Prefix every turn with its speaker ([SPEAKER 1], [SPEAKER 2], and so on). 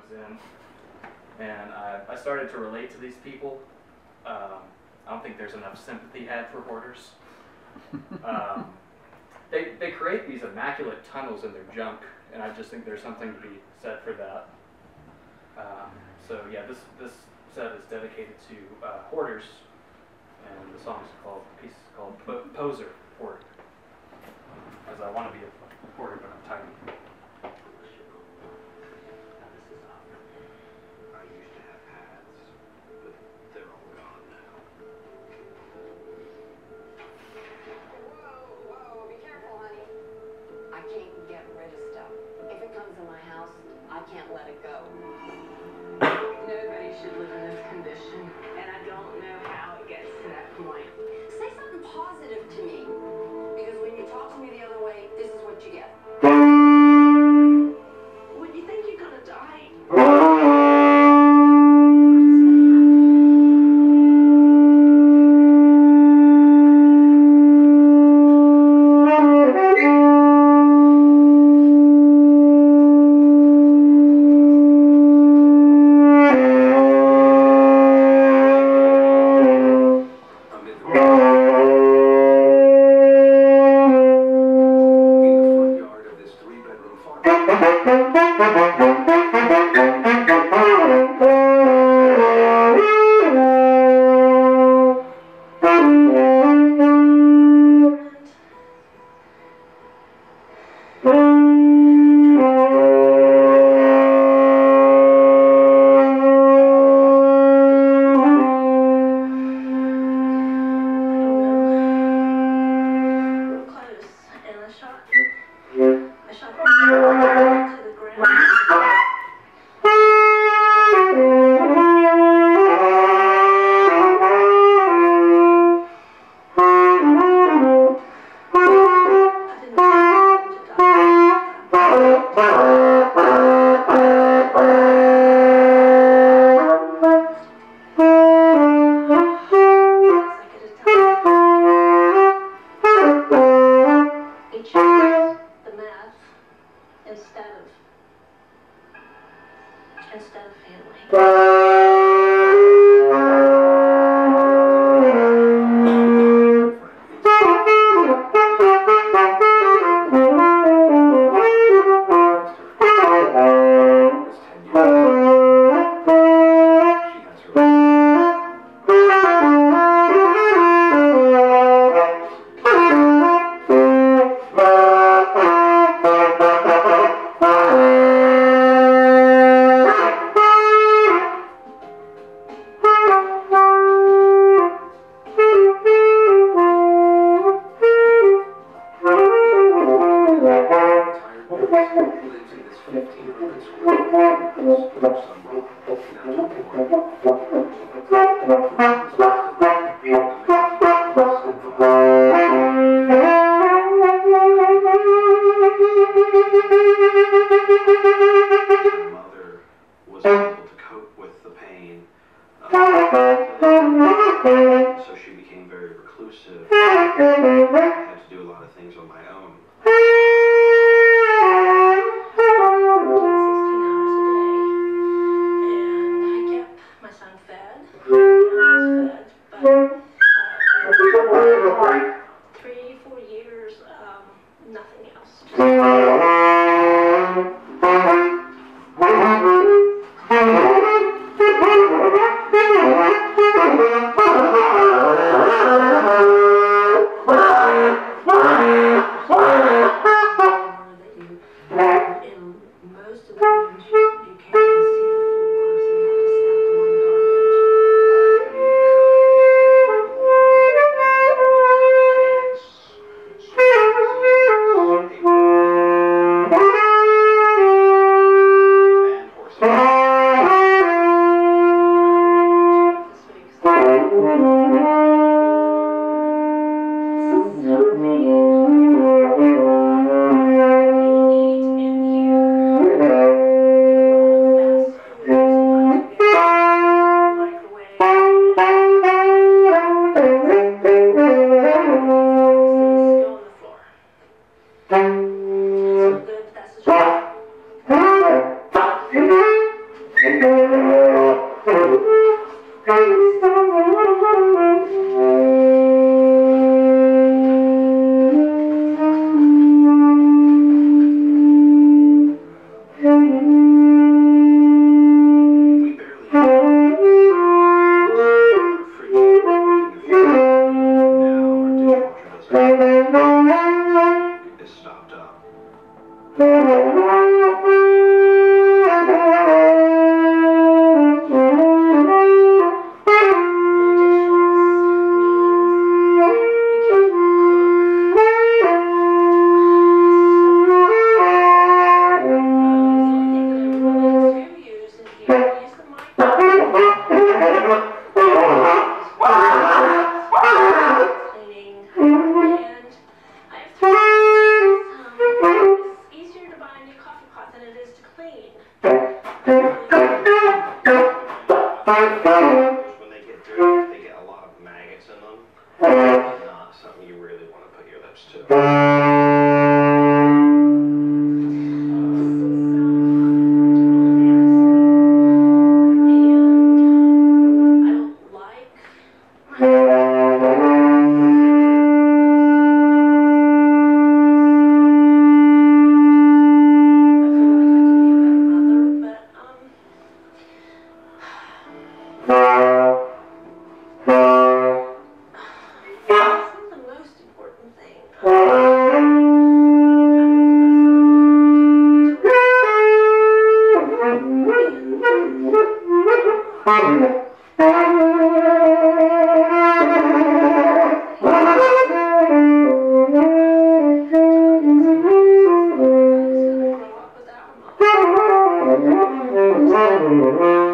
[SPEAKER 1] in, and I started to relate to these people. I don't think there's enough sympathy had for hoarders. They create these immaculate tunnels in their junk, and I just think there's something to be said for that. So yeah, this set is dedicated to hoarders, and the song's called, the piece is called Poser Hoarder. As I want to be a hoarder, but I'm tiny.
[SPEAKER 2] I used to have hats, but they're all gone now.
[SPEAKER 3] Whoa, be careful, honey. I can't get rid of stuff. If it comes in my house, I can't let it go. Nobody should live in this condition, and I don't know how it gets to that point. Say something positive to me, because when you talk to me the other way, this is what you get. When you think you're gonna die. Instead of family. So she became very reclusive. I had to do a lot of things on my own. 16 hours a day. And I kept my son fed. I was fed. But 3-4 years, nothing else.
[SPEAKER 2] We barely have our refrigerator. Now our dishwasher doesn't. It's stopped up. When they get dirty, they get a lot of maggots in them. Not something you really want to put your lips to.
[SPEAKER 3] Grow up without her mom.